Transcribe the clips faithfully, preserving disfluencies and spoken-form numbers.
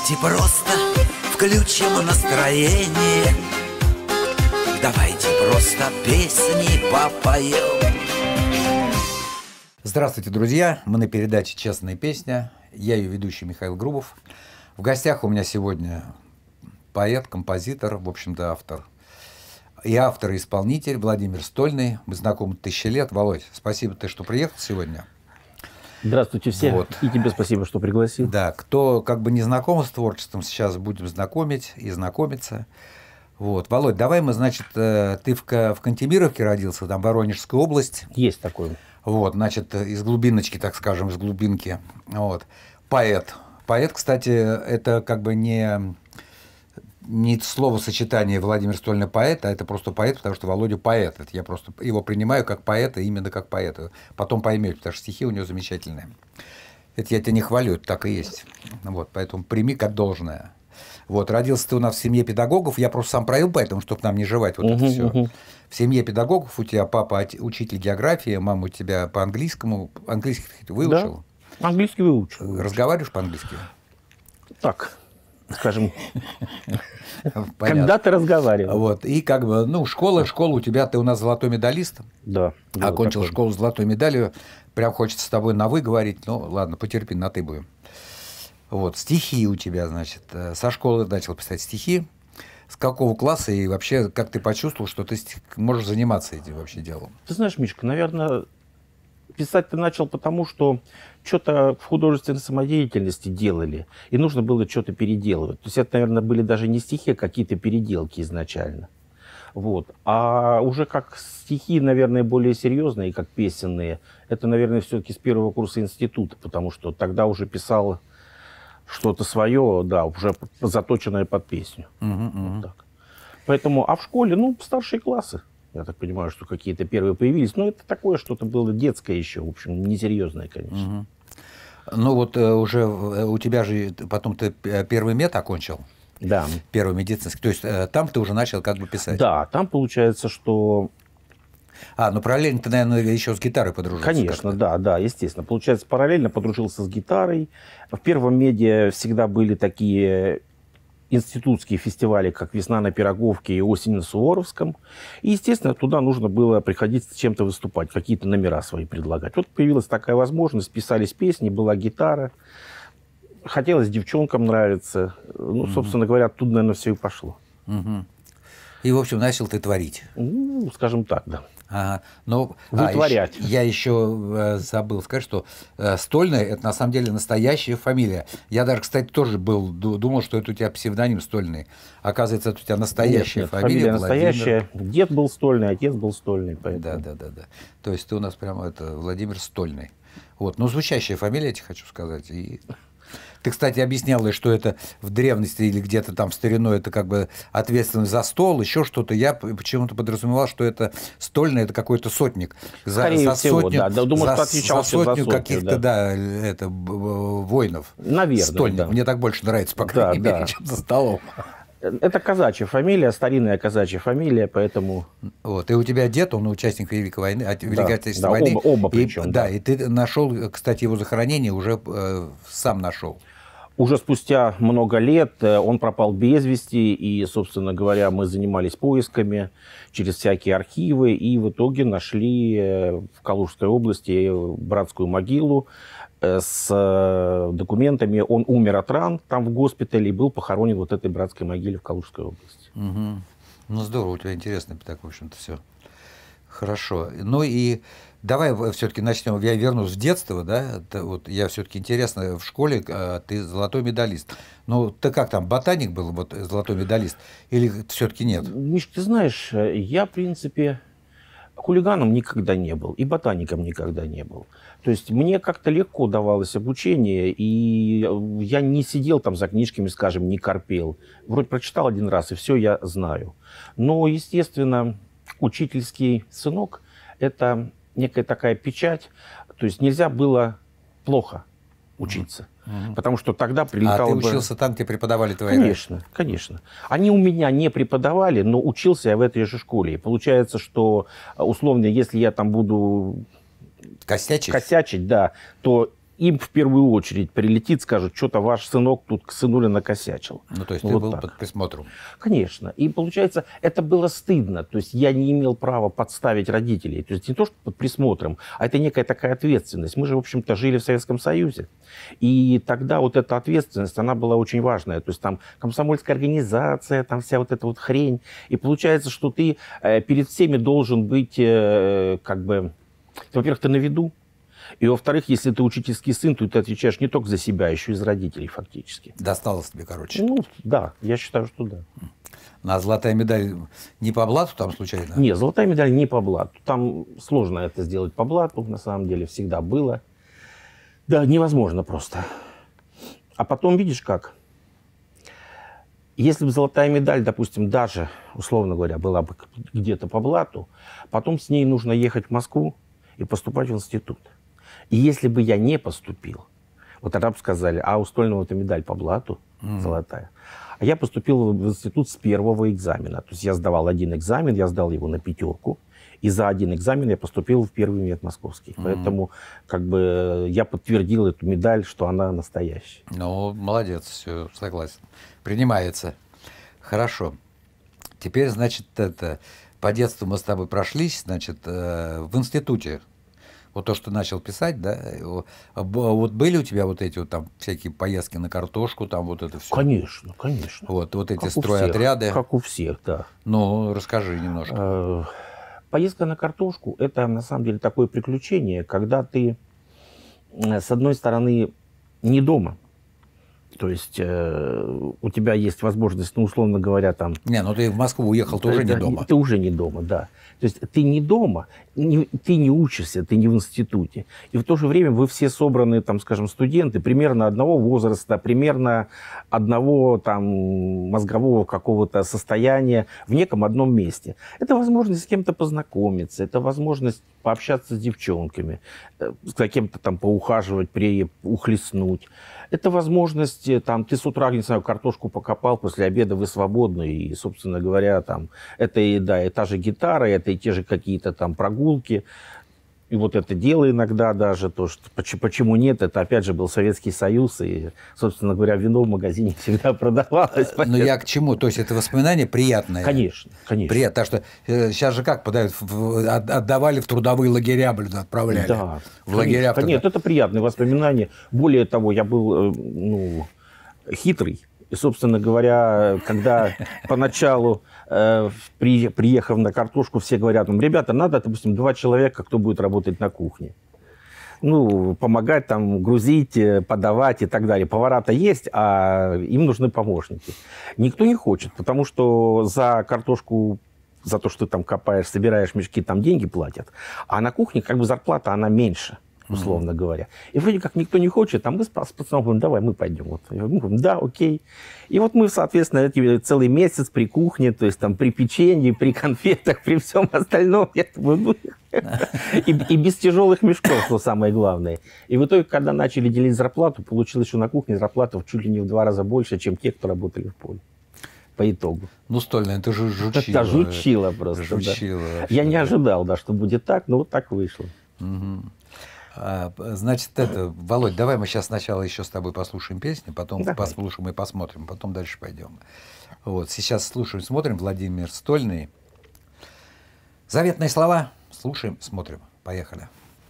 Давайте просто включим настроение. Давайте просто песни попоем. Здравствуйте, друзья! Мы на передаче «Честная песня». Я ее ведущий Михаил Грубов. В гостях у меня сегодня поэт, композитор, в общем-то, автор. И автор, и исполнитель Владимир Стольный. Мы знакомы тысячи лет. Володь, спасибо, ты, что приехал сегодня. Здравствуйте все. Вот. И тебе спасибо, что пригласил. Да, кто как бы не знаком с творчеством, сейчас будем знакомить и знакомиться. Вот. Володь, давай мы, значит, ты в, в Кантемировке родился, там Воронежская область. Есть такой. Вот, значит, из глубиночки, так скажем, из глубинки. Вот. Поэт. Поэт, кстати, это как бы не, не словосочетание Владимир Стольный поэт, а это просто поэт, потому что Володя поэт. Это я просто его принимаю как поэта, именно как поэта. Потом поймете, потому что стихи у него замечательные. Это я тебя не хвалю, это так и есть. Вот, поэтому прими как должное. Вот, родился ты у нас в семье педагогов, я просто сам провел, поэтому, чтобы нам не жевать вот uh-huh, это все. Uh-huh. В семье педагогов у тебя папа учитель географии, мама у тебя по английскому, английский ты выучил? Да, английский выучил. Разговариваешь по-английски? Так, скажем, когда ты разговаривал. Вот, и как бы, ну, школа, школа у тебя, ты у нас золотой медалист. Да. Окончил школу с золотой медалью, прям хочется с тобой на «вы» говорить, ну, ладно, потерпи, на «ты» будем. Вот, стихи у тебя, значит, со школы начал писать стихи. С какого класса и вообще, как ты почувствовал, что ты можешь заниматься этим вообще делом? Ты знаешь, Мишка, наверное, писать ты начал потому, что что-то в художественной самодеятельности делали, и нужно было что-то переделывать. То есть это, наверное, были даже не стихи, а какие-то переделки изначально. Вот. А уже как стихи, наверное, более серьезные, как песенные, это, наверное, все-таки с первого курса института, потому что тогда уже писал что-то свое, да, уже заточенное под песню. Uh-huh, uh-huh. Вот так. Поэтому, а в школе, ну, старшие классы, я так понимаю, что какие-то первые появились. Но это такое что-то было детское еще, в общем, несерьезное, конечно. Uh-huh. Ну вот уже у тебя же потом ты первый мед окончил. Да. Первый медицинский. То есть там ты уже начал как бы писать. Да, там получается, что... А, ну параллельно ты, наверное, еще с гитарой подружился. Конечно, да, да, естественно. Получается, параллельно подружился с гитарой. В первом меде всегда были такие институтские фестивали, как «Весна на Пироговке» и «Осень на Суворовском». И, естественно, туда нужно было приходить с чем-то выступать, какие-то номера свои предлагать. Вот появилась такая возможность, писались песни, была гитара. Хотелось девчонкам нравиться. Ну, угу. Собственно говоря, оттуда, наверное, все и пошло. Угу. И, в общем, начал ты творить. Ну, скажем так, да. Ага. Но, вытворять. А, я еще э, забыл сказать, что э, Стольный – это на самом деле настоящая фамилия. Я даже, кстати, тоже был, думал, что это у тебя псевдоним Стольный. Оказывается, это у тебя настоящая нет, нет, фамилия. Фамилия настоящая. Дед был Стольный, отец был Стольный. Поэтому... Да, да, да, да. То есть ты у нас прямо это Владимир Стольный. Вот. Ну, звучащая фамилия, я тебе хочу сказать. И... Ты, кстати, объясняла, что это в древности или где-то там в старину это как бы ответственность за стол, еще что-то. Я почему-то подразумевал, что это стольный, это какой-то сотник. За, Скорее за всего, сотню, да. Думаю, за, что отвечал за сотню, за каких-то, да, да, это, воинов. Наверное, Стольник. Да. Мне так больше нравится, по крайней да, мере, да. чем за столом. Это казачья фамилия, старинная казачья фамилия, поэтому... Вот. И у тебя дед, он участник Великой войны, Великой да, Отечественной да, войны. Оба, оба и, причем, да, да. и ты нашел, кстати, его захоронение уже э, сам нашел. Уже спустя много лет он пропал без вести, и, собственно говоря, мы занимались поисками через всякие архивы, и в итоге нашли в Калужской области братскую могилу с документами. Он умер от ран там в госпитале и был похоронен вот этой братской могиле в Калужской области. Угу. Ну, здорово, у тебя интересно так, в общем-то, все. Хорошо. Ну и давай все-таки начнем. Я вернусь в детство, да. Это вот я все-таки интересно, в школе а, ты золотой медалист. Ну, ты как там, ботаник был, вот золотой медалист, или все-таки нет? Миш, ты знаешь, я, в принципе, хулиганом никогда не был, и ботаником никогда не был. То есть мне как-то легко давалось обучение, и я не сидел там за книжками, скажем, не корпел. Вроде прочитал один раз, и все я знаю. Но, естественно, учительский сынок – это некая такая печать. То есть нельзя было плохо учиться. Mm-hmm. Потому что тогда прилетало бы... А ты учился бы... там, где преподавали твои? Конечно, конечно. Они у меня не преподавали, но учился я в этой же школе. И получается, что, условно, если я там буду... Косячить? Косячить, да, то им в первую очередь прилетит, скажут, что-то ваш сынок тут к сынуле накосячил. Ну, то есть ну, ты вот был так. под присмотром. Конечно. И получается, это было стыдно. То есть я не имел права подставить родителей. То есть не то, что под присмотром, а это некая такая ответственность. Мы же, в общем-то, жили в Советском Союзе. И тогда вот эта ответственность, она была очень важная. То есть там комсомольская организация, там вся вот эта вот хрень. И получается, что ты э, перед всеми должен быть, э, как бы, во-первых, ты на виду. И, во-вторых, если ты учительский сын, то ты отвечаешь не только за себя, а еще и за родителей фактически. Досталось тебе, короче. Ну, да, я считаю, что да. А золотая медаль не по блату там случайно? Нет, золотая медаль не по блату. Там сложно это сделать по блату, на самом деле, всегда было. Да, невозможно просто. А потом, видишь как, если бы золотая медаль, допустим, даже, условно говоря, была бы где-то по блату, потом с ней нужно ехать в Москву и поступать в институт. И если бы я не поступил, вот тогда бы сказали, а у Стольного-то медаль по блату mm-hmm. золотая. А я поступил в институт с первого экзамена. То есть я сдавал один экзамен, я сдал его на пятерку. И за один экзамен я поступил в первый мед московский. Mm-hmm. Поэтому как бы я подтвердил эту медаль, что она настоящая. Ну, молодец, все, согласен. Принимается. Хорошо. Теперь, значит, это, по детству мы с тобой прошлись, значит, э, в институте. Вот то, что начал писать, да, вот были у тебя вот эти вот там всякие поездки на картошку, там вот это все? Конечно, конечно. Вот, вот эти как стройотряды. Как у всех, да. Ну, расскажи немножко. Поездка на картошку – это на самом деле такое приключение, когда ты, с одной стороны, не дома. То есть э, у тебя есть возможность, ну, условно говоря, там... Не, ну ты в Москву уехал, ты уже не дома. Ты уже не дома, да. То есть ты не дома, не, ты не учишься, ты не в институте. И в то же время вы все собраны, там, скажем, студенты примерно одного возраста, примерно одного там мозгового какого-то состояния в неком одном месте. Это возможность с кем-то познакомиться, это возможность пообщаться с девчонками, с кем-то там поухаживать, ухлестнуть. Это возможность, там, ты с утра, не знаю, картошку покопал, после обеда вы свободны, и, собственно говоря, там, это и, да, и та же гитара, это и те же какие-то там прогулки, и вот это дело иногда даже, то, что, почему нет, это, опять же, был Советский Союз, и, собственно говоря, вино в магазине всегда продавалось. Но я к чему? То есть это воспоминание приятное? Конечно, конечно. Приятно, потому что сейчас же как подают, отдавали в трудовые лагеря, блин, отправляли. Да, в лагеря. Конечно. Нет, это приятные воспоминания. Более того, я был, ну, хитрый. И, собственно говоря, когда поначалу, э, при, приехав на картошку, все говорят, ну, ребята, надо, допустим, два человека, кто будет работать на кухне. Ну, помогать там, грузить, подавать и так далее. Повара-то есть, а им нужны помощники. Никто не хочет, потому что за картошку, за то, что ты там копаешь, собираешь мешки, там деньги платят. А на кухне как бы зарплата, она меньше. Условно mm-hmm. говоря. И вроде как никто не хочет, а мы с пацаном говорим, давай, мы пойдем. Вот. Мы говорим, да, окей. И вот мы, соответственно, целый месяц при кухне, то есть там при печенье, при конфетах, при всем остальном. И, и без тяжелых мешков, что самое главное. И в итоге, когда начали делить зарплату, получилось, что на кухне зарплата чуть ли не в два раза больше, чем те, кто работали в поле. По итогу. Ну, Стольная, это же жучило. Это жучило просто. Жучило, да. вообще, Я не да. ожидал, да, что будет так, но вот так вышло. Угу. Значит, это, Володь, давай мы сейчас сначала еще с тобой послушаем песню, потом давай. послушаем и посмотрим, потом дальше пойдем. Вот, сейчас слушаем, смотрим, Владимир Стольный. Заветные слова. Слушаем, смотрим. Поехали.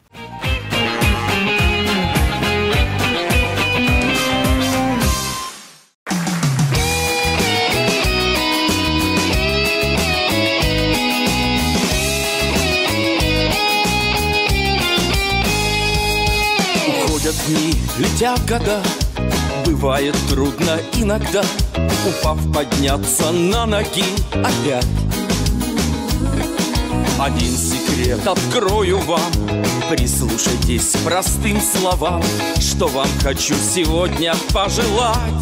Дни, летят года, бывает трудно иногда, упав, подняться на ноги опять. Один секрет открою вам, прислушайтесь к простым словам, что вам хочу сегодня пожелать.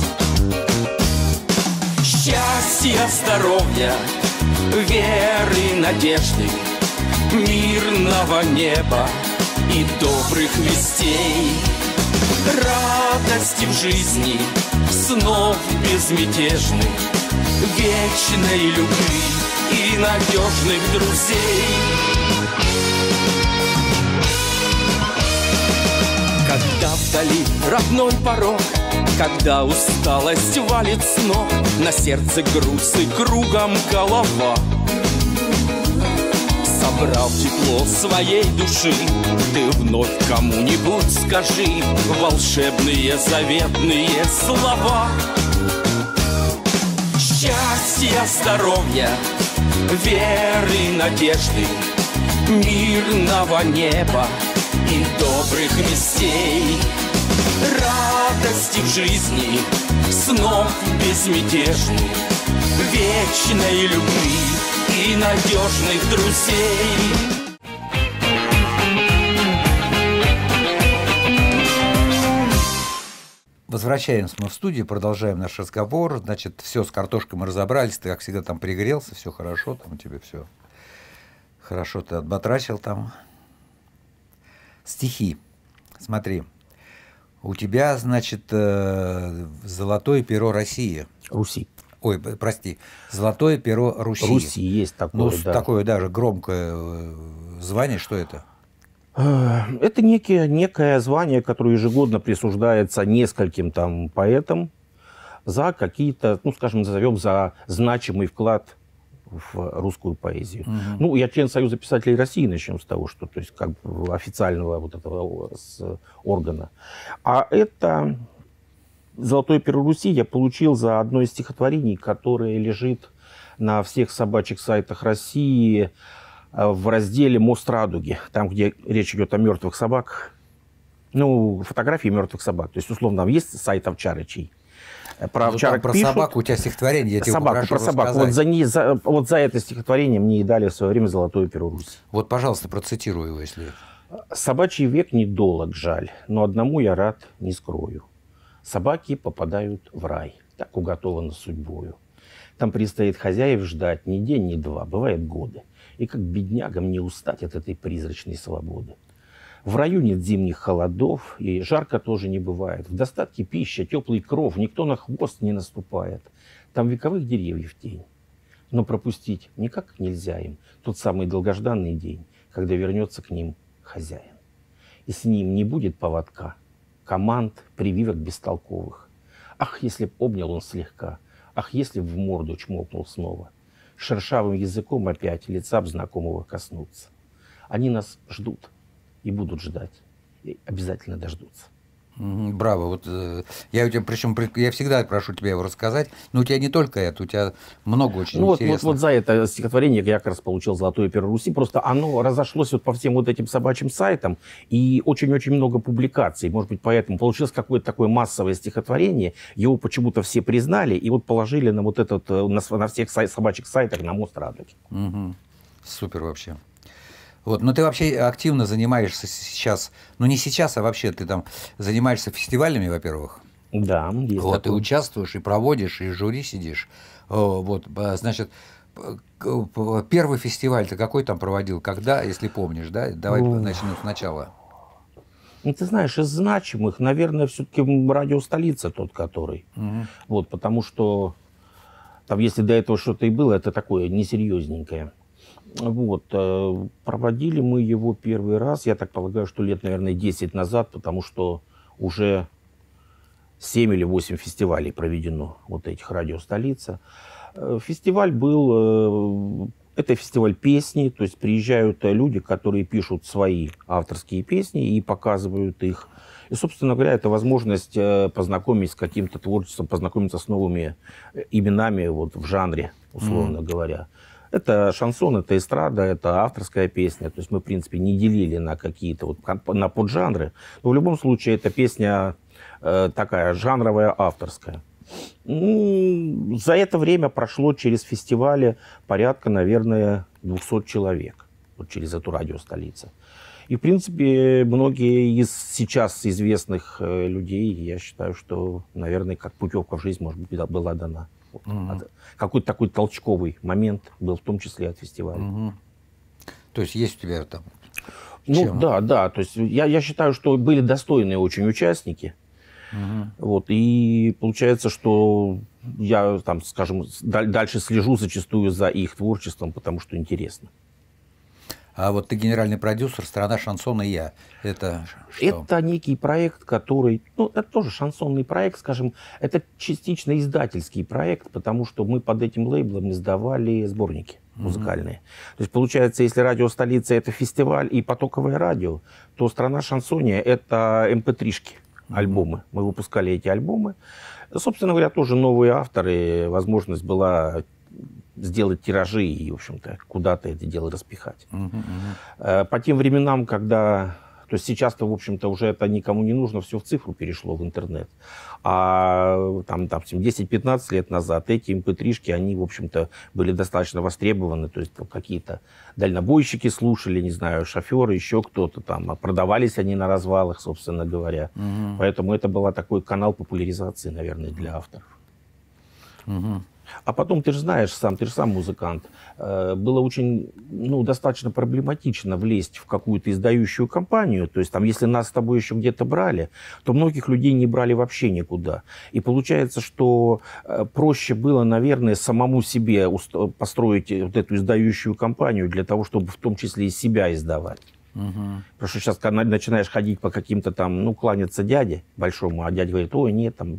Счастья, здоровья, веры, надежды, мирного неба и добрых вестей, радости в жизни, снов безмятежных, вечной любви и надежных друзей. Когда боли родной порог, когда усталость валит с ног, на сердце груз и кругом голова. Собрав тепло своей души, ты вновь кому-нибудь скажи волшебные заветные слова. Счастья, здоровья, веры, надежды, мирного неба и добрых вестей, радости в жизни, снов безмятежных, вечной любви и надежных друзей. Возвращаемся мы в студию, продолжаем наш разговор. Значит, все с картошкой мы разобрались. Ты, как всегда, там пригрелся, все хорошо, там у тебя все хорошо, ты отбатрачил там. Стихи. Смотри. У тебя, значит, золотое перо России. Руси. Ой, прости, золотое перо Руси. Руси есть такое, ну, да. Такое даже громкое звание. Что это? Это некие, некое звание, которое ежегодно присуждается нескольким там поэтам за какие-то, ну, скажем, назовем, за значимый вклад в русскую поэзию. Угу. Ну, я член Союза писателей России, начнем с того, что, то есть, как бы официального вот этого с, органа. А это золотое перо Руси я получил за одно из стихотворений, которое лежит на всех собачьих сайтах России в разделе «Мост радуги», там, где речь идет о мертвых собаках. Ну, фотографии мертвых собак. То есть, условно, там есть сайт овчарычий. Про овчарок про пишут. Собаку у тебя стихотворение, я тебе собаку, прошу про собаку. Вот за, не, за, вот за это стихотворение мне и дали в свое время золотое перо Руси. Вот, пожалуйста, процитирую его, если... «Собачий век недолог, жаль, но одному я рад не скрою. Собаки попадают в рай, так уготовано судьбою. Там предстоит хозяев ждать ни день, ни два, бывает годы. И как беднягам не устать от этой призрачной свободы. В раю нет зимних холодов, и жарко тоже не бывает. В достатке пища, теплый кров, никто на хвост не наступает. Там вековых деревьев тень. Но пропустить никак нельзя им тот самый долгожданный день, когда вернется к ним хозяин. И с ним не будет поводка, команд, прививок бестолковых. Ах, если б обнял он слегка, ах, если б в морду чмокнул снова. Шершавым языком опять лица б знакомого коснуться. Они нас ждут и будут ждать, и обязательно дождутся. Браво. Вот, э, я у тебя, причем я всегда прошу тебя его рассказать, но у тебя не только это, у тебя много очень ну, интересных. Вот, вот, вот за это стихотворение я как раз получил золотое перо Руси. Просто оно разошлось вот по всем вот этим собачьим сайтам, и очень-очень много публикаций. Может быть, поэтому получилось какое-то такое массовое стихотворение. Его почему-то все признали и вот положили на вот этот, на, на всех сай, собачьих сайтах на мост радуги. Угу. Супер вообще. Вот, но ты вообще активно занимаешься сейчас, ну не сейчас, а вообще ты там занимаешься фестивалями, во-первых. Да, есть вот, такое. И участвуешь, и проводишь, и жюри сидишь. Вот, значит, первый фестиваль ты какой там проводил, когда, если помнишь, да? Давай О. начнем сначала. Ну, ты знаешь, из значимых, наверное, все-таки радио «Столица» тот, который. Угу. Вот, потому что там, если до этого что-то и было, это такое несерьезненькое. Вот, проводили мы его первый раз, я так полагаю, что лет, наверное, десять назад, потому что уже семь или восемь фестивалей проведено, вот этих «Радио Столица». Фестиваль был, это фестиваль песни, то есть приезжают люди, которые пишут свои авторские песни и показывают их. И, собственно говоря, это возможность познакомиться с каким-то творчеством, познакомиться с новыми именами вот, в жанре, условно mm. говоря. Это шансон, это эстрада, это авторская песня. То есть мы, в принципе, не делили на какие-то вот, на поджанры. Но в любом случае это песня э, такая жанровая, авторская. Ну, за это время прошло через фестивали порядка, наверное, двухсот человек. Вот через эту «Радио Столица». И, в принципе, многие из сейчас известных э, людей, я считаю, что, наверное, как путевка в жизнь, может быть, была дана. Вот. Mm-hmm. Какой-то такой толчковый момент был, в том числе от фестиваля. Mm-hmm. То есть есть у тебя там... Ну Чем? да, да. То есть я, я считаю, что были достойные очень участники. Mm-hmm. Вот, и получается, что я, там, скажем, дальше слежу зачастую за их творчеством, потому что интересно. А вот ты генеральный продюсер, «Страна шансона» и я. Это что? Это некий проект, который, ну, это тоже шансонный проект, скажем, это частично издательский проект, потому что мы под этим лейблом издавали сборники музыкальные. Mm-hmm. То есть, получается, если «Радио Столица» — это фестиваль и потоковое радио, то «Страна шансония» — это эм пэ три-шки, mm-hmm. альбомы. Мы выпускали эти альбомы. Собственно говоря, тоже новые авторы, возможность была сделать тиражи и, в общем-то, куда-то это дело распихать. Uh-huh, uh-huh. По тем временам, когда... То есть сейчас-то, в общем-то, уже это никому не нужно, все в цифру перешло, в интернет. А там, там десять-пятнадцать лет назад эти эм пэ три-шки, они, в общем-то, были достаточно востребованы. То есть какие-то дальнобойщики слушали, не знаю, шоферы, еще кто-то там. Продавались они на развалах, собственно говоря. Uh-huh. Поэтому это был такой канал популяризации, наверное, для авторов. Uh-huh. А потом, ты же знаешь сам, ты же сам музыкант, э, было очень, ну, достаточно проблематично влезть в какую-то издающую компанию. То есть, там, если нас с тобой еще где-то брали, то многих людей не брали вообще никуда. И получается, что э, проще было, наверное, самому себе построить вот эту издающую компанию для того, чтобы в том числе и себя издавать. Угу. Потому что сейчас, когда начинаешь ходить по каким-то там, ну, кланяться дяде большому, а дядя говорит: ой, нет, там...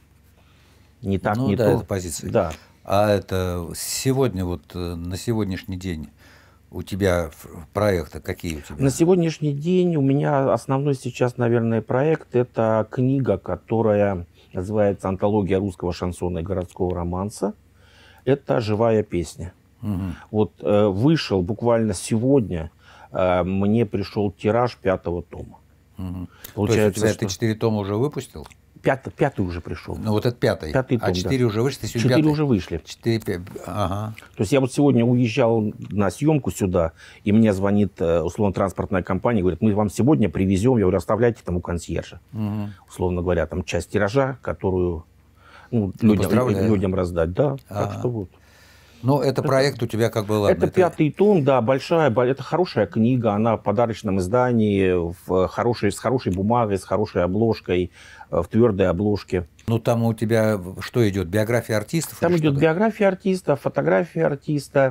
Не так, ну, не да, то. Это позиция. Да. А это сегодня, вот на сегодняшний день у тебя проекты какие у тебя? На сегодняшний день у меня основной сейчас, наверное, проект — это книга, которая называется «Антология русского шансона и городского романса». Это живая песня. Угу. Вот э, вышел буквально сегодня, э, мне пришел тираж пятого тома. Угу. Получается, то есть у тебя что... ты четыре тома уже выпустил? Пятый, пятый уже пришел. Ну вот это пятый. Пятый том, а четыре да. уже вышли? Четыре пятый? уже вышли. Четыре, пять. Ага. То есть я вот сегодня уезжал на съемку сюда, и мне звонит условно-транспортная компания, говорит: мы вам сегодня привезем, я говорю, оставляйте там у консьержа. Угу. Условно говоря, там часть тиража, которую ну, людям, людям раздать. Да, ага. Так что вот. Ну, это проект у тебя как бы, ладно. Это, это пятый том, да, большая, это хорошая книга, она в подарочном издании, в хорошей, с хорошей бумагой, с хорошей обложкой, в твердой обложке. Ну, там у тебя что идет? Биография артистов? Там идет биография артиста, фотография артиста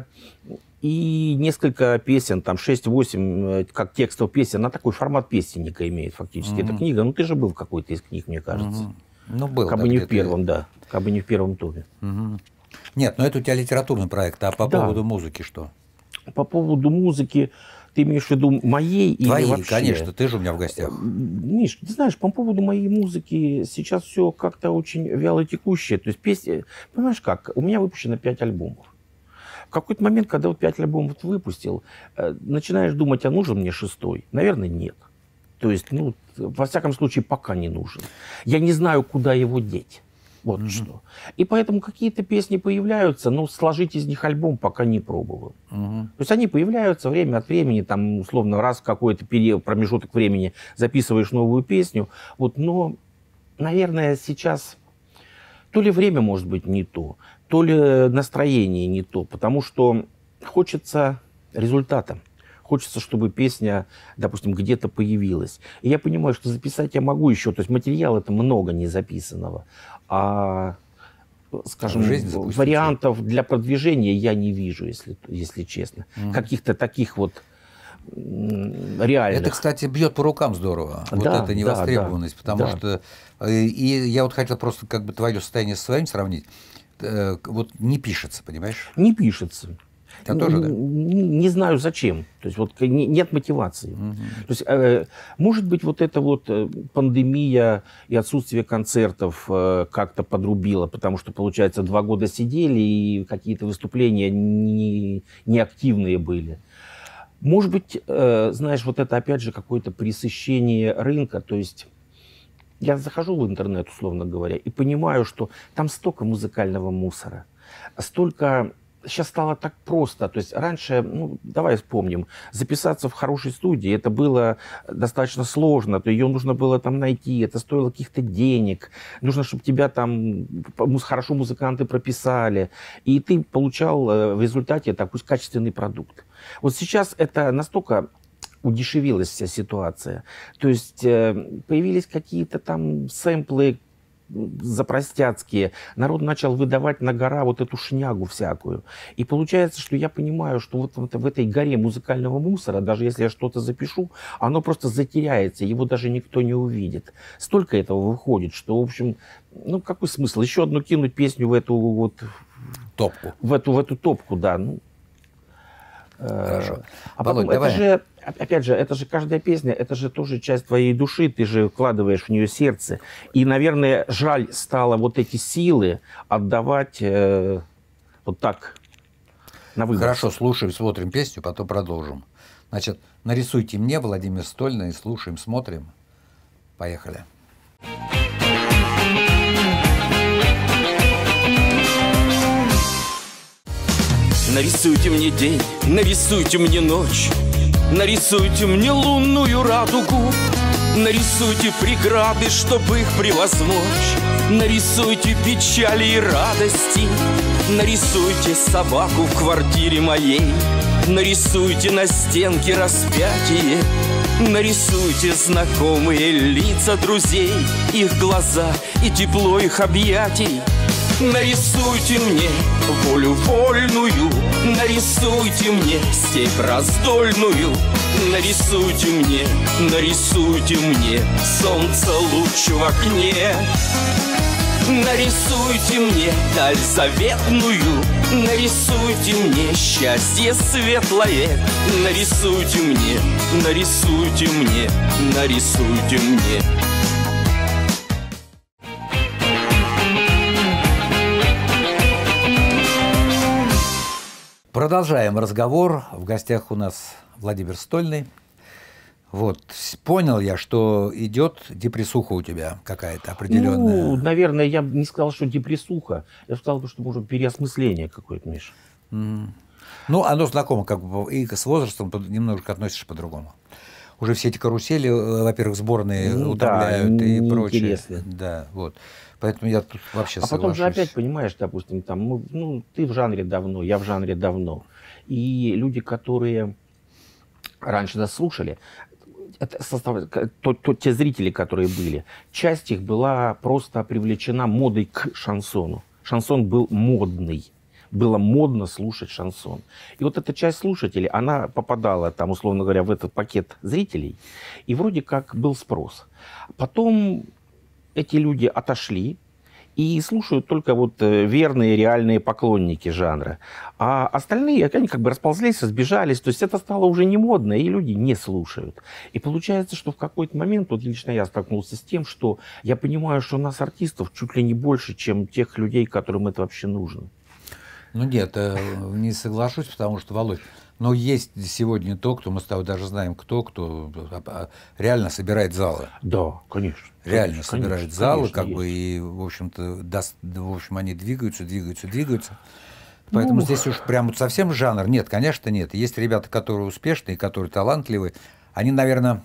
и несколько песен, там шесть-восемь, как текстов песен. Она такой формат песенника имеет фактически. Mm-hmm. Эта книга, ну, ты же был в какой-то из книг, мне кажется. Mm-hmm. Ну, был. Как да, бы не в первом, да. Как бы не в первом томе. Mm-hmm. Нет, но это у тебя литературный проект, а по да. поводу музыки что? По поводу музыки, ты имеешь в виду моей Твоей, или вообще? Конечно, ты же у меня в гостях. Миш, ты знаешь, по поводу моей музыки сейчас все как-то очень вяло текущее. То есть песни, понимаешь как, у меня выпущено пять альбомов. В какой-то момент, когда вот пять альбомов выпустил, начинаешь думать, а нужен мне шестой? Наверное, нет. То есть, ну, во всяком случае, пока не нужен. Я не знаю, куда его деть. Вот mm-hmm. что. И поэтому какие-то песни появляются, но сложить из них альбом пока не пробовал. Mm-hmm. То есть они появляются время от времени, там, условно, раз в какой-то период, промежуток времени записываешь новую песню. Вот, но, наверное, сейчас то ли время может быть не то, то ли настроение не то, потому что хочется результата. Хочется, чтобы песня, допустим, где-то появилась. И я понимаю, что записать я могу еще. То есть материала это много не записанного. А, скажем, а вариантов для продвижения я не вижу, если, если честно. Mm-hmm. Каких-то таких вот реальных. Это, кстати, бьет по рукам здорово. Да, вот эта невостребованность. Да, потому да. что... И я вот хотел просто как бы твое состояние со своим сравнить. Вот не пишется, понимаешь? Не пишется. Я тоже, да? Не, не знаю зачем. То есть вот не, нет мотивации. Угу. То есть, э, может быть, вот эта вот пандемия и отсутствие концертов э, как-то подрубило, потому что, получается, два года сидели и какие-то выступления не, неактивные были. Может быть, э, знаешь, вот это опять же какое-то пресыщение рынка. То есть я захожу в интернет, условно говоря, и понимаю, что там столько музыкального мусора, столько... Сейчас стало так просто. То есть раньше, ну, давай вспомним, записаться в хорошей студии, это было достаточно сложно. То ее нужно было там найти, это стоило каких-то денег. Нужно, чтобы тебя там хорошо музыканты прописали. И ты получал в результате такой качественный продукт. Вот сейчас это настолько удешевилась вся ситуация. То есть появились какие-то там сэмплы, запростяцкие. Народ начал выдавать на гора вот эту шнягу всякую. И получается, что я понимаю, что вот, вот в этой горе музыкального мусора, даже если я что-то запишу, оно просто затеряется, его даже никто не увидит. Столько этого выходит, что, в общем, ну какой смысл? Еще одну кинуть песню в эту вот... Топку. В эту, в эту топку, да. Ну, Хорошо. А Володь, потом, давай. это же, опять же, это же каждая песня, это же тоже часть твоей души, ты же вкладываешь в нее сердце. И, наверное, жаль стало вот эти силы отдавать э, вот так на выбор. Хорошо, слушаем, смотрим песню, потом продолжим. Значит, нарисуйте мне, Владимир Стольный, слушаем, смотрим. Поехали. Нарисуйте мне день, нарисуйте мне ночь, нарисуйте мне лунную радугу, нарисуйте преграды, чтобы их превозмочь, нарисуйте печали и радости, нарисуйте собаку в квартире моей, нарисуйте на стенке распятие, нарисуйте знакомые лица друзей, их глаза и тепло их объятий. Нарисуйте мне волю вольную, нарисуйте мне степь раздольную, нарисуйте мне, нарисуйте мне солнце луч в окне. Нарисуйте мне даль заветную, нарисуйте мне счастье светлое, нарисуйте мне, нарисуйте мне, нарисуйте мне. Продолжаем разговор. В гостях у нас Владимир Стольный. Вот, понял я, что идет депрессуха у тебя какая-то определенная. Ну, наверное, я бы не сказал, что депрессуха. Я бы сказал, что, может, переосмысление какое-то, Миша. Mm. Ну, оно знакомо, как бы, и с возрастом немножко относишься по-другому. Уже все эти карусели, во-первых, сборные ну, утомляют да, и прочее. Да, вот. Поэтому я тут вообще А соглашусь. потом же опять, понимаешь, допустим, там, ну, ты в жанре давно, я в жанре давно. И люди, которые раньше нас слушали, это состав... то, то, те зрители, которые были, часть их была просто привлечена модой к шансону. Шансон был модный. Было модно слушать шансон. И вот эта часть слушателей, она попадала, там, условно говоря, в этот пакет зрителей, и вроде как был спрос. Потом эти люди отошли и слушают только вот верные, реальные поклонники жанра. А остальные, они как бы расползлись, разбежались. То есть это стало уже не модно, и люди не слушают. И получается, что в какой-то момент, вот лично я столкнулся с тем, что я понимаю, что у нас артистов чуть ли не больше, чем тех людей, которым это вообще нужно. Ну нет, не соглашусь, потому что, Володь, но есть сегодня то, кто, мы с тобой даже знаем, кто, кто реально собирает залы. Да, конечно. Реально конечно, собирает конечно, залы, конечно, как есть. бы, и, в общем-то, даст, в общем, они двигаются, двигаются, двигаются. Поэтому ну, здесь уж прям вот совсем жанр. Нет, конечно, нет. Есть ребята, которые успешные, которые талантливые. Они, наверное,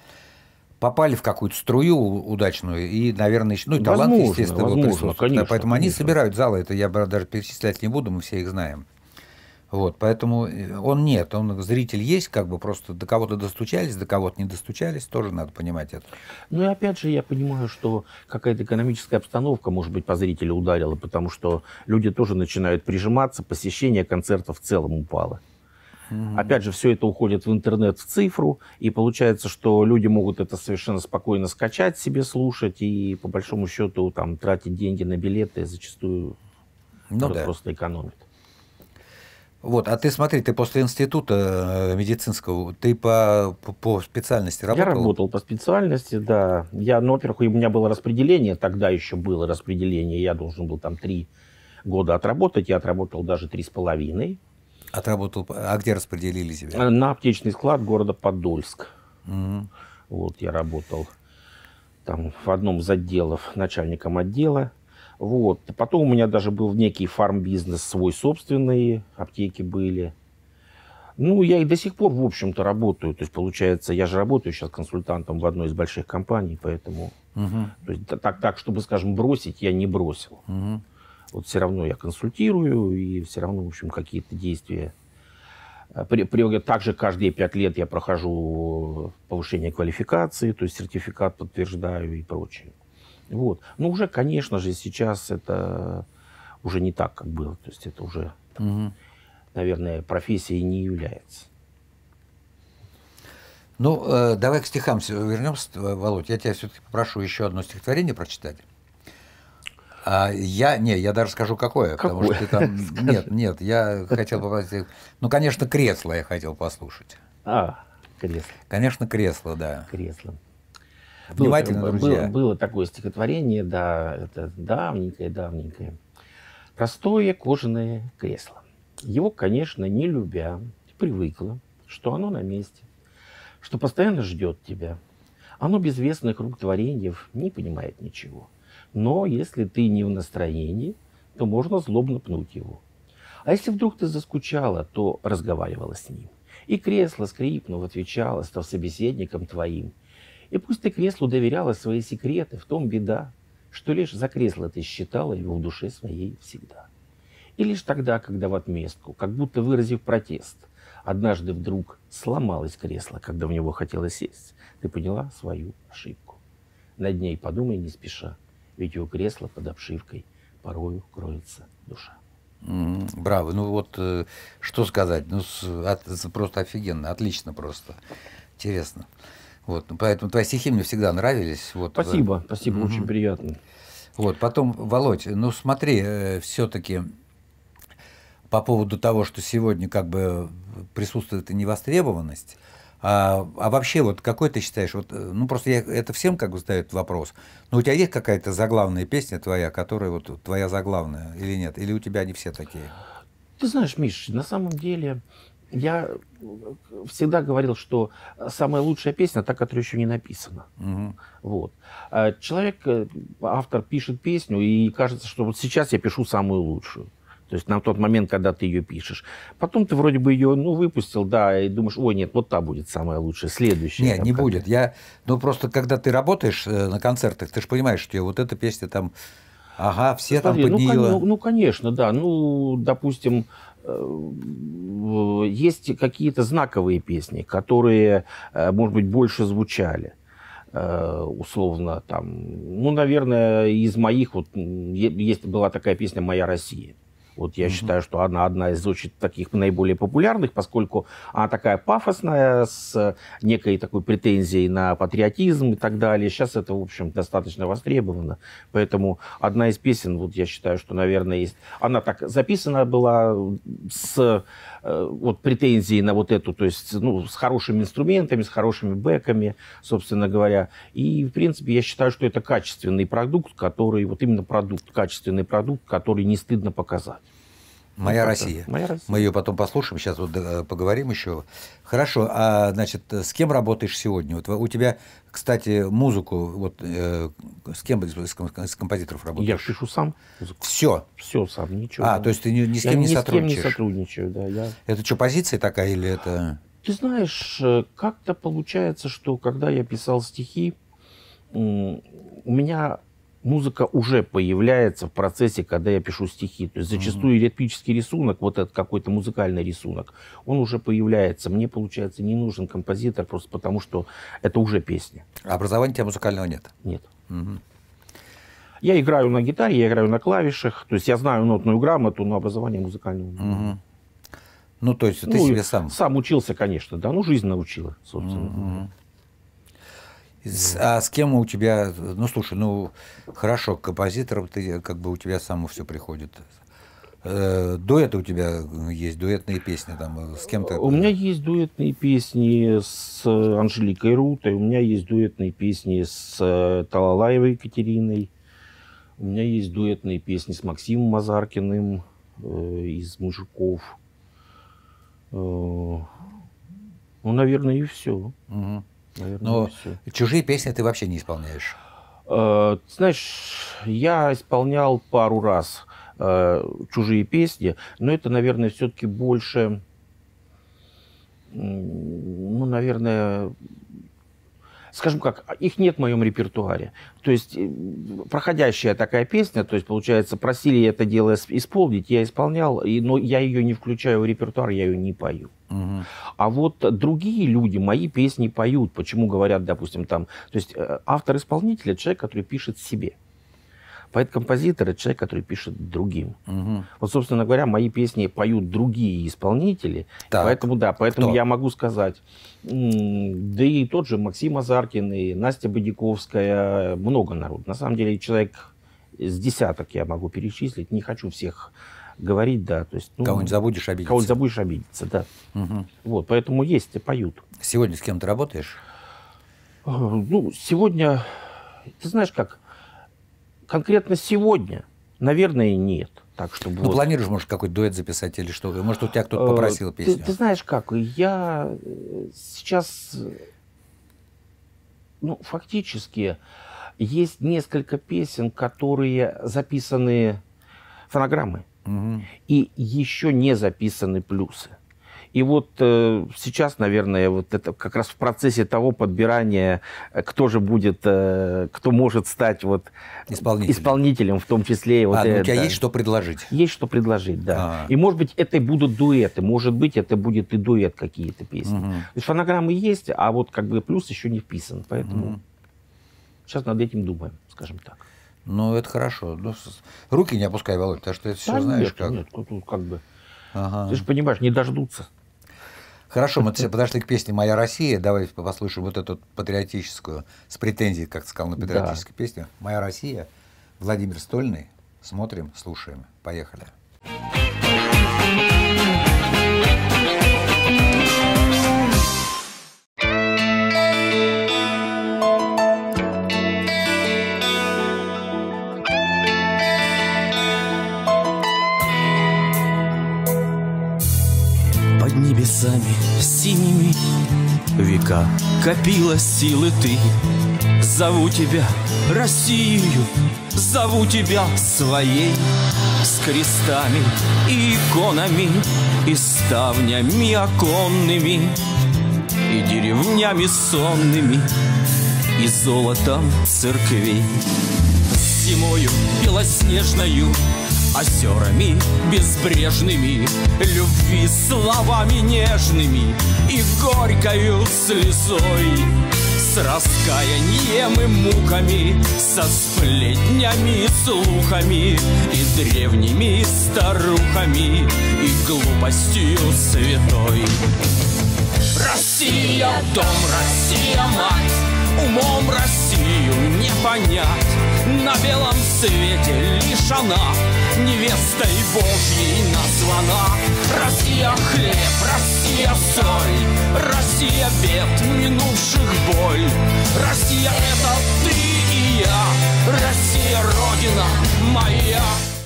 попали в какую-то струю удачную, и, наверное, еще, ну, и талант, возможно, естественно, возможно, присутствует. конечно, Поэтому конечно. они собирают залы, это я даже перечислять не буду, мы все их знаем. Вот, поэтому он нет, он зритель есть, как бы просто до кого-то достучались, до кого-то не достучались, тоже надо понимать это. Ну и опять же, я понимаю, что какая-то экономическая обстановка, может быть, по зрителю ударила, потому что люди тоже начинают прижиматься, посещение концертов в целом упало. Mm-hmm. Опять же, все это уходит в интернет, в цифру, и получается, что люди могут это совершенно спокойно скачать себе, слушать, и по большому счету там тратить деньги на билеты зачастую ну, да. просто экономят. Вот, а ты смотри, ты после института медицинского, ты по, по, по специальности работал? Я работал по специальности, да. Я, ну, во-первых, у меня было распределение, тогда еще было распределение, я должен был там три года отработать, я отработал даже три с половиной. Отработал, а где распределили тебя? На аптечный склад города Подольск. Угу. Вот, я работал там в одном из отделов начальником отдела. Вот. Потом у меня даже был некий фармбизнес свой собственный, аптеки были. Ну, я и до сих пор, в общем-то, работаю. То есть, получается, я же работаю сейчас консультантом в одной из больших компаний, поэтому... Угу. То есть, так, так, чтобы, скажем, бросить, я не бросил. Угу. Вот все равно я консультирую, и все равно, в общем, какие-то действия. При, при, также каждые пять лет я прохожу повышение квалификации, то есть сертификат подтверждаю и прочее. Вот. Но уже, конечно же, сейчас это уже не так, как было. То есть это уже, Угу. наверное, профессией не является. Ну, э, давай к стихам вернемся, Володь. Я тебя все-таки попрошу еще одно стихотворение прочитать. А я, не, я даже скажу, какое. Какое? Потому что ты там... Нет, нет, я хотел попросить... Ну, конечно, «Кресло» я хотел послушать. А, кресло. Конечно, «Кресло», да. Кресло. Внимательно, было, друзья. Было, было такое стихотворение, да, это давненькое-давненькое. Простое кожаное кресло. Его, конечно, не любя, привыкла, что оно на месте, что постоянно ждет тебя. Оно без вестных рук твореньев не понимает ничего. Но если ты не в настроении, то можно злобно пнуть его. А если вдруг ты заскучала, то разговаривала с ним. И кресло, скрипнув, отвечало, став собеседником твоим. И пусть ты креслу доверяла свои секреты, в том беда, что лишь за кресло ты считала его в душе своей всегда. И лишь тогда, когда в отместку, как будто выразив протест, однажды вдруг сломалось кресло, когда в него хотелось сесть, ты поняла свою ошибку. Над ней подумай не спеша, ведь у кресла под обшивкой порою кроется душа. М, Браво. Ну вот, э, что сказать? Ну, с- от- с- просто офигенно, отлично просто. Интересно. Вот, ну, поэтому твои стихи мне всегда нравились. Вот, э, Спасибо, спасибо, Мгм. очень приятно. Вот, потом, Володь, ну смотри, все-таки по поводу того, что сегодня как бы присутствует и невостребованность, а, а вообще вот какой ты считаешь, вот, э, ну просто я, это всем как бы задают вопрос, но у тебя есть какая-то заглавная песня твоя, которая вот твоя заглавная или нет, или у тебя они все такие? Ты знаешь, Миш, на самом деле я всегда говорил, что самая лучшая песня та, которая еще не написана. Мгм. Вот. А человек, э, автор пишет песню, и кажется, что вот сейчас я пишу самую лучшую. То есть на тот момент, когда ты ее пишешь. Потом ты вроде бы ее, ну, выпустил, да, и думаешь, ой, нет, вот та будет самая лучшая, следующая. Нет, там не как-то. будет. Я, ну просто когда ты работаешь э, на концертах, ты же понимаешь, что вот эта песня там, ага, все Смотри, там под ну, нее. кон- ну, ну, конечно, да. Ну, допустим, э, есть какие-то знаковые песни, которые, э, может быть, больше звучали. Э, условно, там, ну, наверное, из моих, вот, м, е- есть, была такая песня «Моя Россия». Вот я Мгм. считаю, что она одна из очень таких наиболее популярных, поскольку она такая пафосная, с некой такой претензией на патриотизм и так далее. Сейчас это, в общем, достаточно востребовано. Поэтому одна из песен, вот я считаю, что, наверное, есть... Она так записана была с э, вот, претензией на вот эту, то есть, ну, с хорошими инструментами, с хорошими бэками, собственно говоря. И, в принципе, я считаю, что это качественный продукт, который, вот именно продукт, качественный продукт, который не стыдно показать. Моя Ну, как-то. Россия. Моя Россия. Мы ее потом послушаем, сейчас вот э, поговорим еще. Хорошо, а значит, э, с кем работаешь сегодня? Вот у тебя, кстати, музыку, вот э, с кем из, из ком- из композиторов Я работаешь? пишу сам музыку. Все. Все сам, ничего. А, да. то есть ты ни, ни с Я кем не ни с кем сотрудничаешь? не сотрудничаю, да. Я... Это что, позиция такая или это... Ты знаешь, э, как-то получается, что когда я писал стихи, м, у меня музыка уже появляется в процессе, когда я пишу стихи. То есть зачастую ритмический рисунок, вот этот какой-то музыкальный рисунок, он уже появляется. Мне, получается, не нужен композитор, просто потому что это уже песня. А образования у тебя музыкального нет? Нет. Мгм. Я играю на гитаре, я играю на клавишах. То есть я знаю нотную грамоту, но образование музыкального нет. Мгм. Ну, то есть ты Ну, себе сам. Сам учился, конечно, да. Ну, жизнь научила, собственно. Мгм. С- А с кем у тебя, ну слушай, ну хорошо, композитором ты как бы у тебя само все приходит. Э, дуэты у тебя есть, дуэтные песни там, э, с кем-то? У меня есть дуэтные песни с Анжеликой Рутой, у меня есть дуэтные песни с э, Талалаевой Екатериной, у меня есть дуэтные песни с Максимом Мазаркиным э, из «Мужиков». Э, ну, наверное, и все. Мгм. Наверное, Но и все. чужие песни ты вообще не исполняешь. Э, знаешь, я исполнял пару раз э, чужие песни, но это, наверное, все-таки больше, м, ну, наверное, скажем как, их нет в моем репертуаре. То есть э, проходящая такая песня, то есть, получается, просили это дело ис- исполнить, я исполнял, и, но я ее не включаю в репертуар, я ее не пою. Угу. А вот другие люди мои песни поют. Почему говорят, допустим, там... То есть автор-исполнитель — это человек, который пишет себе. Поэт-композитор — это человек, который пишет другим. Угу. Вот, собственно говоря, мои песни поют другие исполнители. Так. Поэтому, да, поэтому Кто? я могу сказать, да и тот же Максим Азаркин, и Настя Бодяковская, много народу. На самом деле, человек с десяток я могу перечислить. Не хочу всех говорить, да. То есть, ну, Кого-нибудь забудешь — обидеться. Кого-нибудь забудешь — обидеться, да. Угу. Вот, поэтому есть и поют. Сегодня с кем ты работаешь? Ну, сегодня, ты знаешь как, конкретно сегодня, наверное, нет. Так, чтобы Ну, вот... планируешь, может, какой-то дуэт записать или что? Может, у тебя кто-то попросил песню? Ты, ты знаешь как, я сейчас, ну, фактически, есть несколько песен, которые записаны фонограммы, Угу. и еще не записаны плюсы. И вот э, сейчас, наверное, вот это как раз в процессе того подбирания, кто же будет, э, кто может стать вот Исполнителем. исполнителем, в том числе. Вот, А, ну, э, у тебя да. есть что предложить? Есть что предложить, да. А. И, может быть, это и будут дуэты, может быть, это будет и дуэт какие-то песни. Угу. То есть фонограммы есть, а вот как бы плюс еще не вписан. Поэтому Угу. сейчас над этим думаем, скажем так. Ну, это хорошо. Ну, с- руки не опускай, Володь, потому что это все Да знаешь нет, как. нет, тут как бы, Ага. ты же понимаешь, не дождутся. Хорошо, мы подошли к песне «Моя Россия». Давай послушаем вот эту патриотическую, с претензией, как ты сказал, на патриотическую песню. «Моя Россия». Владимир Стольный. Смотрим, слушаем. Поехали. Под небесами синими века копила силы ты. Зову тебя, Россию, зову тебя своей, с крестами и иконами, и ставнями оконными, и деревнями сонными, и золотом церквей. Зимою белоснежною, озерами безбрежными, любви словами нежными и горькою слезой, с раскаянием и муками, со сплетнями и слухами, и древними старухами, и глупостью святой. Россия, дом, Россия, мать, умом Россию не понять. На белом свете лишь она невестой Божьей названа. Россия хлеб, Россия соль, Россия бед, минувших боль. Россия это ты и я, Россия родина моя.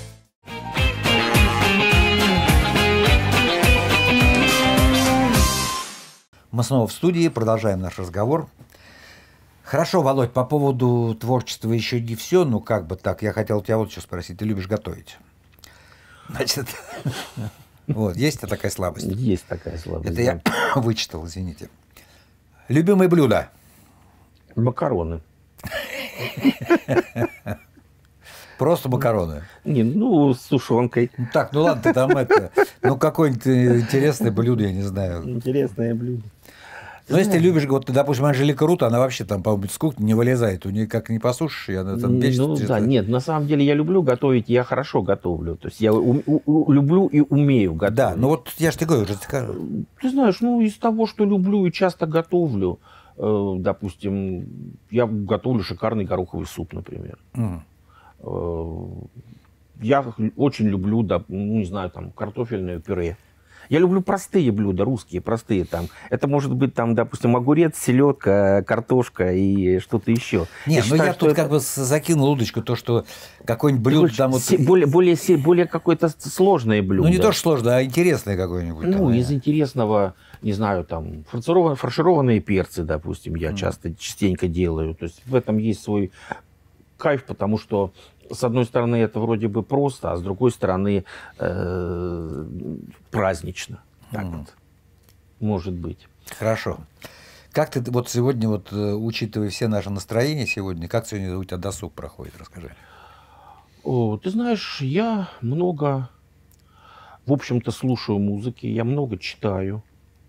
Мы снова в студии, продолжаем наш разговор. Хорошо, Володь, по поводу творчества еще не все, ну как бы так, я хотел тебя вот что спросить, ты любишь готовить? Значит, вот, есть такая слабость? Есть такая слабость. Это я вычитал, извините. Любимое блюдо? Макароны. Просто макароны. Не, ну, с тушенкой. Так, ну ладно, ты там это, ну какое-нибудь интересное блюдо, я не знаю. Интересное блюдо. Ну, если ты любишь, вот, допустим, Анжелика Рут, она вообще там, по-моему, с кухни не вылезает, у нее как не посушишь, и она там печет. Ну да, нет, на самом деле я люблю готовить, я хорошо готовлю. То есть я у, у, у, люблю и умею готовить. Да, ну вот я же тебе говорю, ты... Ты знаешь, ну из того, что люблю и часто готовлю, э, допустим, я готовлю шикарный гороховый суп, например. Mm. Э, я очень люблю, да, ну не знаю, там, картофельное пюре. Я люблю простые блюда, русские, простые там. Это может быть там, допустим, огурец, селедка, картошка и что-то еще. Не, я ну считаю, я тут это... как бы закинул удочку, то, что какое-нибудь блюдо там вот... Более, более, более какое-то сложное блюдо. Ну не то, что сложное, а интересное какое-нибудь. Ну, там, из интересного, не знаю, там, фаршированные, фаршированные перцы, допустим, я mm. часто, частенько делаю. То есть в этом есть свой кайф, потому что с одной стороны, это вроде бы просто, а с другой стороны, э, празднично. Так mm. вот, может быть. Хорошо. Как ты вот сегодня, вот, учитывая все наши настроения сегодня, как сегодня у тебя досуг проходит? Расскажи. О, ты знаешь, я много, в общем-то, слушаю музыки, я много читаю.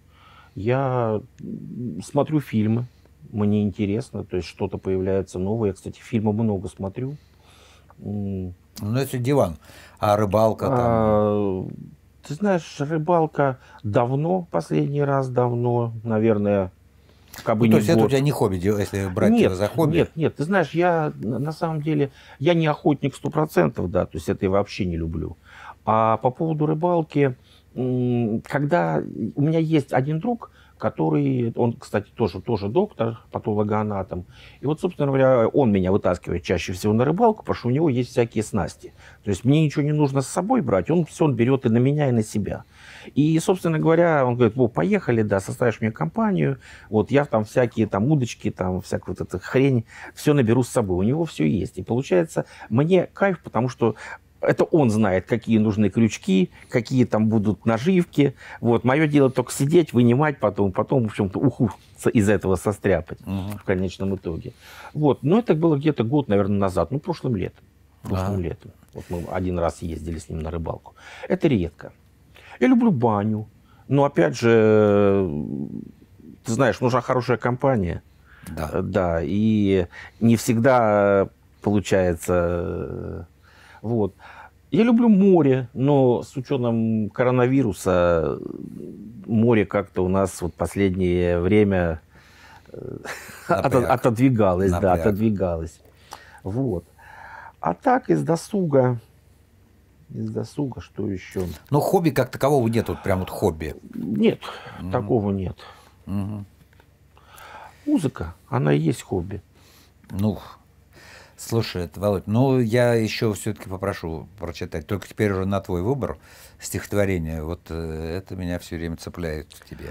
Я смотрю фильмы, мне интересно, то есть что-то появляется новое. Я, кстати, фильмов много смотрю. Ну, это диван. А рыбалка там? А, ты знаешь, рыбалка давно, последний раз давно, наверное, как бы Ну, то не есть это у год. тебя не хобби, если брать Нет, за хобби? нет, нет, ты знаешь, я на на самом деле, я не охотник сто процентов, да, то есть это я вообще не люблю. А по поводу рыбалки, м, когда у меня есть один друг, который, он, кстати, тоже, тоже доктор, патологоанатом, и вот, собственно говоря, он меня вытаскивает чаще всего на рыбалку, потому что у него есть всякие снасти. То есть мне ничего не нужно с собой брать, он все он берет и на меня, и на себя. И, собственно говоря, он говорит: "Во, поехали, да, составишь мне компанию, вот я там всякие там удочки, там всякую вот эту хрень, все наберу с собой". У него все есть. И получается, мне кайф, потому что это он знает, какие нужны крючки, какие там будут наживки. Вот. Мое дело только сидеть, вынимать потом, потом, в общем-то, уху из этого состряпать Мгм. в конечном итоге. Вот. Но это было где-то год, наверное, назад, ну, прошлым летом. Прошлым Ага. летом. Вот мы один раз ездили с ним на рыбалку. Это редко. Я люблю баню. Но, опять же, ты знаешь, нужна хорошая компания. Да. Э, Да, и не всегда получается. э, Вот. Я люблю море, но с учетом коронавируса море как-то у нас вот последнее время э, ото- Напряг. отодвигалось, да, Напряг. отодвигалось. Вот. А так из досуга, из досуга, что еще? Но хобби как такового нет, вот прям вот хобби. Нет, такого нет. Мгм. Музыка, она и есть хобби. Ну, слушай, это, Володь, ну я еще все-таки попрошу прочитать, только теперь уже на твой выбор стихотворение. Вот э, это меня все время цепляет в тебе.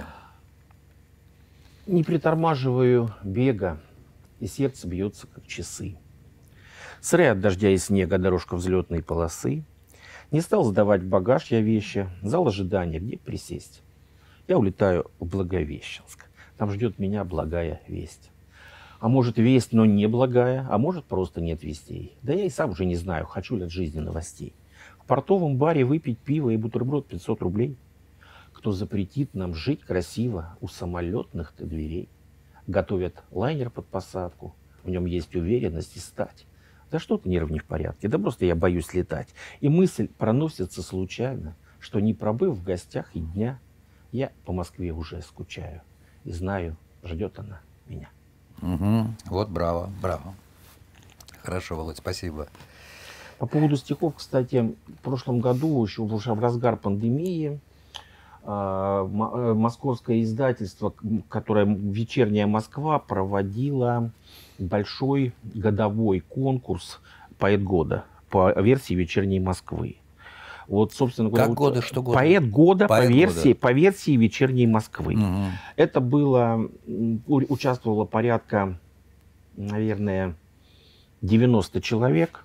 Не притормаживаю бега, и сердце бьется, как часы. Сырая от дождя и снега дорожка взлетной полосы. Не стал сдавать в багаж я вещи, зал ожидания, где присесть. Я улетаю в Благовещенск, там ждет меня благая весть. А может, весть, но не благая, а может, просто нет вестей. Да я и сам уже не знаю, хочу ли от жизни новостей. В портовом баре выпить пиво и бутерброд пятьсот рублей. Кто запретит нам жить красиво у самолетных-то дверей? Готовят лайнер под посадку, в нем есть уверенность и стать. Да что-то нерв не в порядке, да просто я боюсь летать. И мысль проносится случайно, что не пробыв в гостях и дня, я по Москве уже скучаю и знаю, ждет она меня. Угу. Вот, браво, браво. Хорошо, Володь, спасибо. По поводу стихов, кстати, в прошлом году, еще уже в разгар пандемии, а, м- э, московское издательство, к- которое «Вечерняя Москва», проводило большой годовой конкурс «Поэт года» по версии «Вечерней Москвы». Вот, собственно говоря, Как вот года, что года? «Поэт года» Поэт по версии, года. по версии «Вечерней Москвы». Мгм. Это было, м, у- участвовало порядка, наверное, девяносто человек,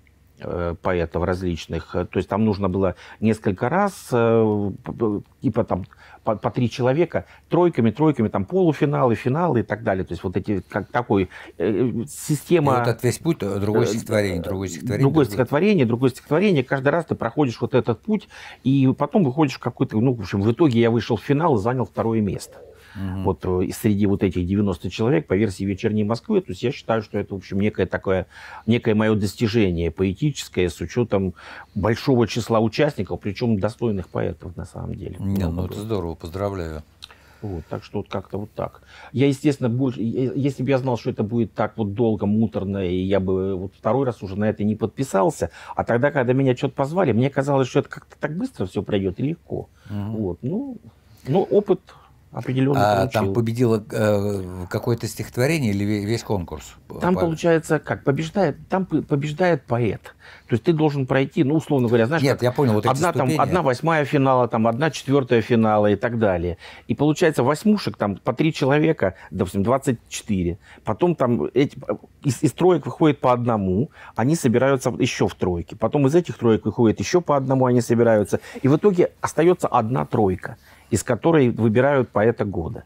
э, поэтов различных. Э, То есть там нужно было несколько раз, э, п- п- типа там по, по три человека, тройками, тройками, там полуфиналы, финалы и так далее. То есть вот эти, как такой, э, И система... вот этот весь путь, э, другое Э, стихотворение, другое стихотворение. Другое стихотворение, другое стихотворение. Каждый раз ты проходишь вот этот путь, и потом выходишь в какой-то... Ну, в общем, в итоге я вышел в финал и занял второе место. Мгм. Вот э, и среди вот этих девяноста человек по версии «Вечерней Москвы». То есть я считаю, что это, в общем, некое такое, некое мое достижение поэтическое с учетом большого числа участников, причем достойных поэтов на самом деле. Не, ну Много это было. здорово, поздравляю. Вот, так что вот как-то вот так. Я, естественно, больше, е- если бы я знал, что это будет так вот долго, муторно, и я бы вот второй раз уже на это не подписался, а тогда, когда меня что-то позвали, мне казалось, что это как-то так быстро все пройдет и легко. Мгм. Вот, ну, ну, опыт определенно А получил. там победило э, какое-то стихотворение или ве- весь конкурс? Там По- получается как? Побеждает, там п- побеждает поэт. То есть ты должен пройти, ну, условно говоря, знаешь, Нет, как я понял, вот эти одна, там, ступени. одна восьмая финала, там, одна четвертая финала и так далее. И получается восьмушек там по три человека, допустим, двадцать четыре. Потом там эти, из, из троек выходит по одному, они собираются еще в тройке. Потом из этих троек выходит еще по одному, они собираются. И в итоге остается одна тройка, из которой выбирают поэта года.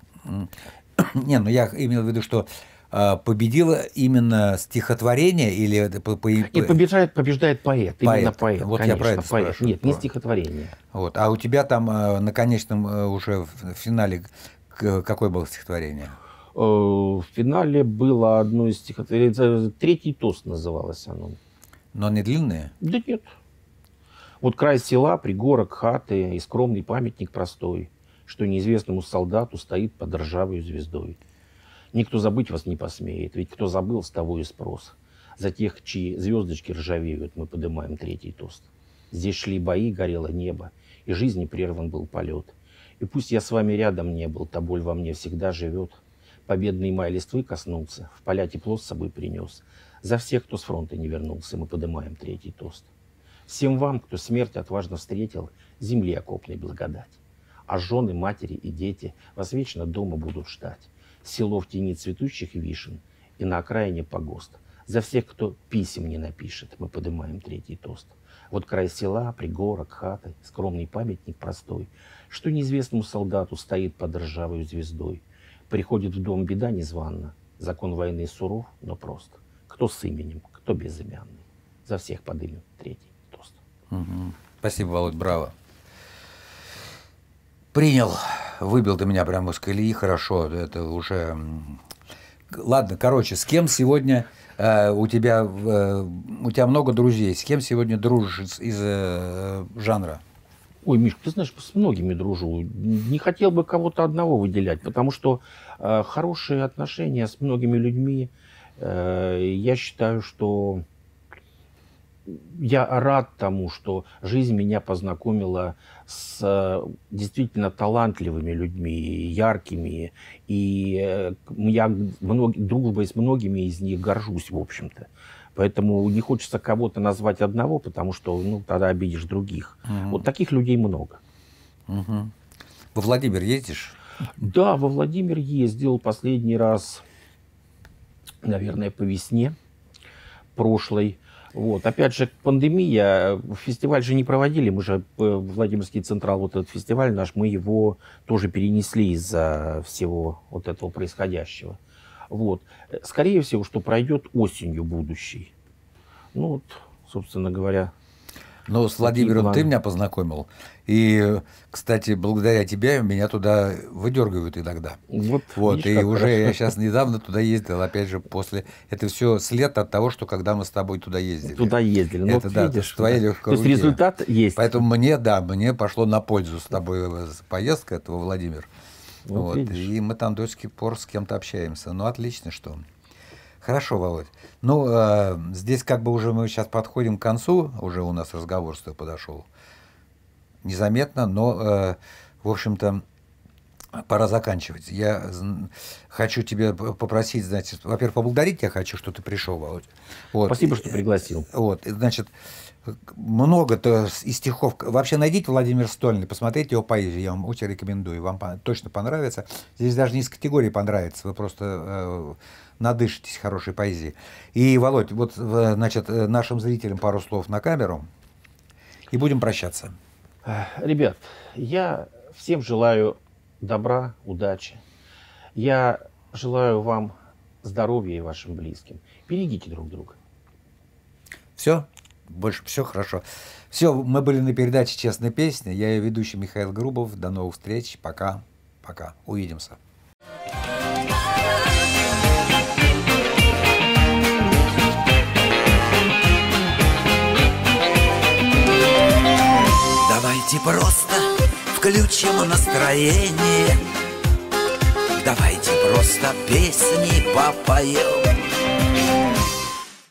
Не, ну я имел в виду, что э, победило именно стихотворение или это по, по- Нет, по- побеждает, побеждает поэт, именно Поэт. поэт. Вот я конечно, про это поэт. спрашиваю. Нет, не Про- стихотворение. Вот. А у тебя там э, на конечном э, уже в финале Какое было стихотворение? В финале было одно из стихотворений. «Третий тост» называлось оно. Но не длинные? Да нет. Вот край села, пригорок хаты и скромный памятник простой, что неизвестному солдату стоит под ржавой звездой. Никто забыть вас не посмеет, ведь кто забыл, с того и спрос. За тех, чьи звездочки ржавеют, мы поднимаем третий тост. Здесь шли бои, горело небо, и жизни прерван был полет. И пусть я с вами рядом не был, та боль во мне всегда живет. Победный май листвы коснулся, в поля тепло с собой принес. За всех, кто с фронта не вернулся, мы поднимаем третий тост. Всем вам, кто смерть отважно встретил, земли окопной благодать. А жены, матери и дети вас вечно дома будут ждать. Село в тени цветущих вишен и на окраине погост. За всех, кто писем не напишет, мы поднимаем третий тост. Вот край села, пригорок, хаты, скромный памятник простой, что неизвестному солдату стоит под ржавой звездой. Приходит в дом беда незванно, закон войны суров, но прост. Кто с именем, кто безымянный. За всех подымем третий тост. Угу. Спасибо, Володь, браво. Принял, выбил ты меня прямо из колеи, хорошо, это уже... Ладно, короче, с кем сегодня э, у тебя э, у тебя много друзей, с кем сегодня дружишь из, из э, жанра? Ой, Миш, ты знаешь, с многими дружу. Не хотел бы кого-то одного выделять, потому что э, хорошие отношения с многими людьми, э, я считаю, что я рад тому, что жизнь меня познакомила с э, действительно талантливыми людьми, яркими, и э, я мног... дружбой с многими из них горжусь, в общем-то. Поэтому не хочется кого-то назвать одного, потому что ну, тогда обидишь других. Угу. Вот таких людей много. Угу. Во Владимир ездишь? Да, во Владимир ездил последний раз, наверное, по весне прошлой. Вот. Опять же, пандемия, фестиваль же не проводили, мы же Владимирский Централ, вот этот фестиваль наш, мы его тоже перенесли из-за всего вот этого происходящего. Вот. Скорее всего, что пройдет осенью будущей. Ну вот, собственно говоря. Ну, с Владимиром ты меня познакомил. И, кстати, благодаря тебе меня туда выдергивают иногда. Вот, вот видишь, и уже хорошо. Я сейчас недавно туда ездил, опять же, после... Это все след от того, что когда мы с тобой туда ездили. Туда ездили. Это, ну, да, видишь, твоя да. легкая То есть результат есть. Поэтому мне, да, мне пошло на пользу с тобой поездка этого, Владимир. Вот, вот, и мы там до сих пор с кем-то общаемся. Ну, отлично, что... Хорошо, Володь. Ну, э, здесь как бы уже мы сейчас подходим к концу, уже у нас разговор с тобой подошел. Незаметно, но, э, в общем-то, пора заканчивать. Я хочу тебя попросить, значит, во-первых, поблагодарить тебя хочу, что ты пришел, Володь. Вот. Спасибо, что пригласил. Вот, значит, много-то из стихов. Вообще найдите Владимир Стольный, посмотрите его поэзию, я вам очень рекомендую, вам точно понравится. Здесь даже не из категории понравится, вы просто э, надышитесь хорошей поэзией. И, Володь, вот, значит, нашим зрителям пару слов на камеру, и будем прощаться. Ребят, я всем желаю добра, удачи. Я желаю вам здоровья и вашим близким. Берегите друг друга. Все? Больше все хорошо. Все, мы были на передаче «Честная песня». Я ее ведущий Михаил Грубов. До новых встреч. Пока. Пока. Увидимся. Давайте просто включим настроение. Давайте просто песни попоем.